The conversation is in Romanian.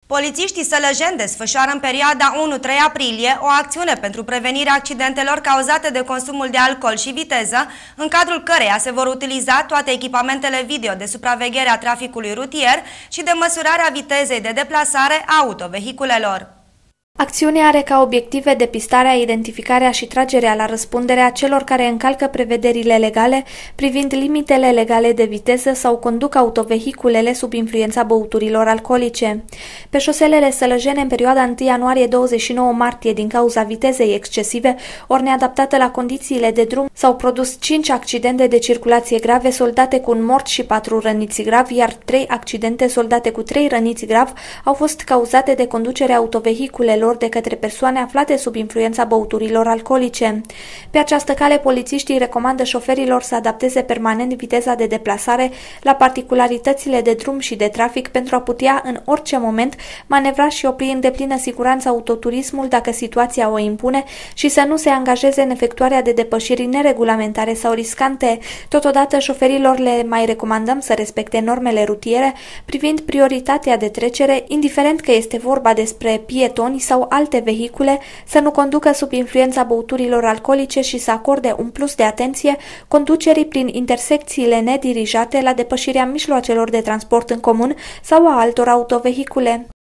Polițiștii sălăjeni desfășoară în perioada 1-3 aprilie o acțiune pentru prevenirea accidentelor cauzate de consumul de alcool și viteză, în cadrul căreia se vor utiliza toate echipamentele video de supraveghere a traficului rutier și de măsurare a vitezei de deplasare a autovehiculelor. Acțiunea are ca obiective depistarea, identificarea și tragerea la răspundere a celor care încalcă prevederile legale privind limitele legale de viteză sau conduc autovehiculele sub influența băuturilor alcoolice. Pe șoselele sălăjene, în perioada 1 ianuarie-29 martie, din cauza vitezei excesive, ori neadaptată la condițiile de drum, s-au produs 5 accidente de circulație grave soldate cu un mort și 4 răniți gravi, iar 3 accidente soldate cu 3 răniți gravi au fost cauzate de conducerea autovehiculelor de către persoane aflate sub influența băuturilor alcoolice. Pe această cale, polițiștii recomandă șoferilor să adapteze permanent viteza de deplasare la particularitățile de drum și de trafic pentru a putea în orice moment manevra și opri în deplină siguranță autoturismul dacă situația o impune și să nu se angajeze în efectuarea de depășiri neregulamentare sau riscante. Totodată, șoferilor le mai recomandăm să respecte normele rutiere privind prioritatea de trecere, indiferent că este vorba despre pietoni sau alte vehicule, să nu conducă sub influența băuturilor alcoolice și să acorde un plus de atenție conducerii prin intersecțiile nedirijate la depășirea mijloacelor de transport în comun sau a altor autovehicule.